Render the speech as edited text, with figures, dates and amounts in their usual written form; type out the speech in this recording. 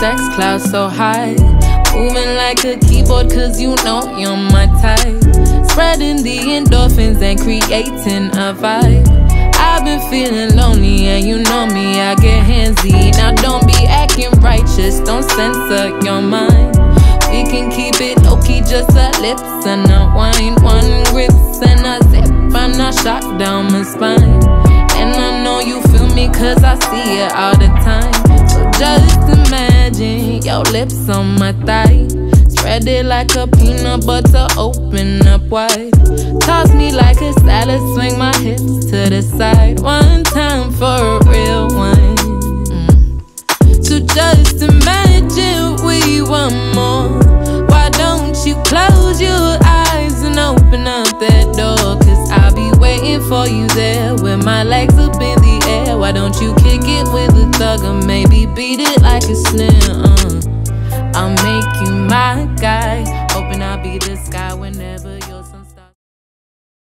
sex cloud so high. Moving like a keyboard cause you know you're my type. Spreading the endorphins and creating a vibe. I've been feeling lonely and you know me, I get handsy. Now don't be acting righteous, don't censor your mind. We can keep it low-key, just a lips and a wine. One grips and a zip and a shot down my spine. And I know you feel me cause I see it all the time. So just imagine your lips on my thigh. Spread it like a peanut butter, open up wide. Toss me like a salad, swing my hips to the side. One time for a real one. So just imagine we want more. Why don't you close your eyes and open up that door? Cause I'll be waiting for you there with my legs up in the air. Why don't you kick it with a thug or maybe beat it like a snare? I'll make you my guy, hoping I'll be the sky whenever